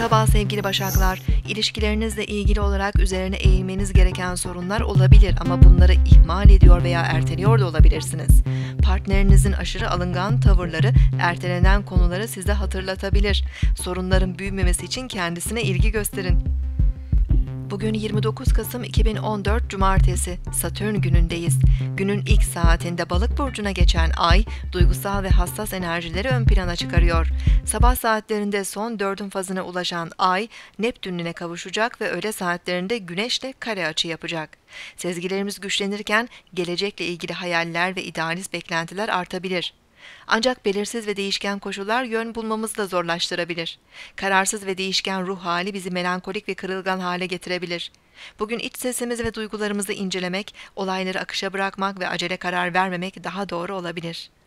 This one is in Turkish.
Merhaba sevgili Başaklar. İlişkilerinizle ilgili olarak üzerine eğilmeniz gereken sorunlar olabilir ama bunları ihmal ediyor veya erteliyor da olabilirsiniz. Partnerinizin aşırı alıngan tavırları ertelenen konuları size hatırlatabilir. Sorunların büyümemesi için kendisine ilgi gösterin. Bugün 29 Kasım 2014 Cumartesi, Satürn günündeyiz. Günün ilk saatinde Balık burcuna geçen Ay, duygusal ve hassas enerjileri ön plana çıkarıyor. Sabah saatlerinde son dördün fazına ulaşan Ay, Neptün'üne kavuşacak ve öğle saatlerinde Güneş'le kare açı yapacak. Sezgilerimiz güçlenirken gelecekle ilgili hayaller ve idealist beklentiler artabilir. Ancak belirsiz ve değişken koşullar yön bulmamızı da zorlaştırabilir. Kararsız ve değişken ruh hali bizi melankolik ve kırılgan hale getirebilir. Bugün iç sesimizi ve duygularımızı incelemek, olayları akışa bırakmak ve acele karar vermemek daha doğru olabilir.